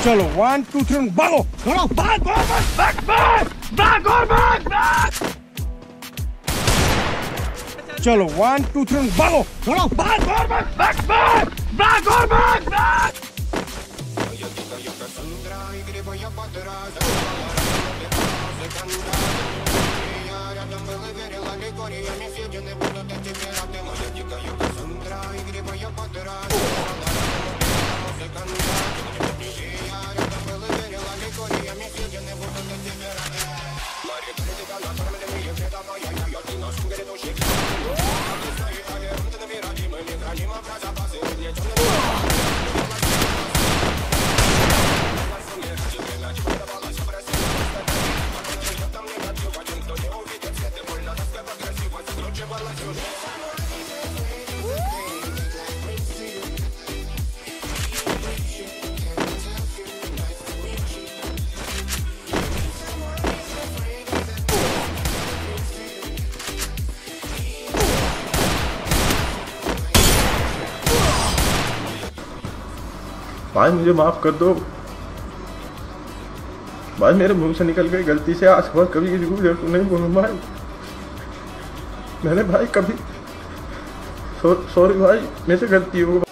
चलो 1 2 3 भागो भागो भाग भाग भाग भाग और भाग भाग। चलो 1 2 3 भागो भागो भाग और भाग भाग भाग भाग और भाग भाग। भाई मुझे माफ कर दो भाई, मेरे मुंह से निकल गई गलती से। आज के बाद कभी किसी को जरूर नहीं बोलूँ भाई। मैंने भाई कभी सॉरी भाई, मेरे से गलती हो।